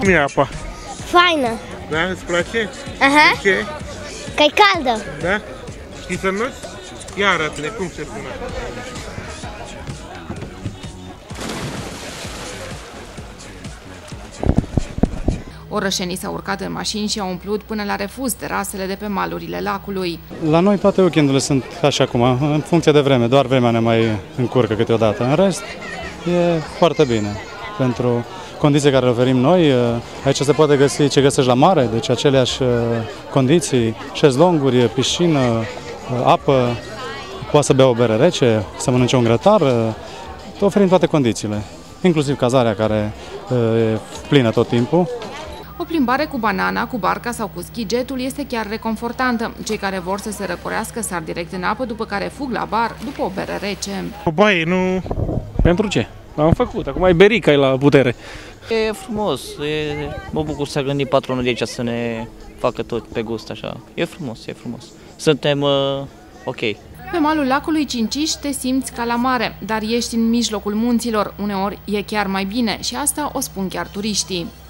Cum e apa? Faină. Da? Îți place? Aha. De ce? Că-i caldă. Da? Știi să înnoți? Ia arată-ne cum se pune. Orășenii s-au urcat în mașini și au umplut până la refuz terasele de pe malurile lacului. La noi toate weekendurile sunt ca și acum, în funcție de vreme, doar vremea ne mai încurcă câteodată. În rest, e foarte bine. Pentru condiții care le oferim noi, aici se poate găsi ce găsești la mare, deci aceleași condiții, șezlonguri, piscină, apă, poate să bea o bere rece, să mănânce un grătar, oferim toate condițiile, inclusiv cazarea care e plină tot timpul. O plimbare cu banana, cu barca sau cu ski-jetul este chiar reconfortantă. Cei care vor să se răcorească sar direct în apă, după care fug la bar după o bere rece. O baie, nu... Pentru ce? Am făcut, acum e berica e la putere. E frumos, mă bucur să a gândit patronul de aici să ne facă tot pe gust așa. E frumos, e frumos. Suntem ok. Pe malul lacului Cinciș te simți ca la mare, dar ești în mijlocul munților. Uneori e chiar mai bine și asta o spun chiar turiștii.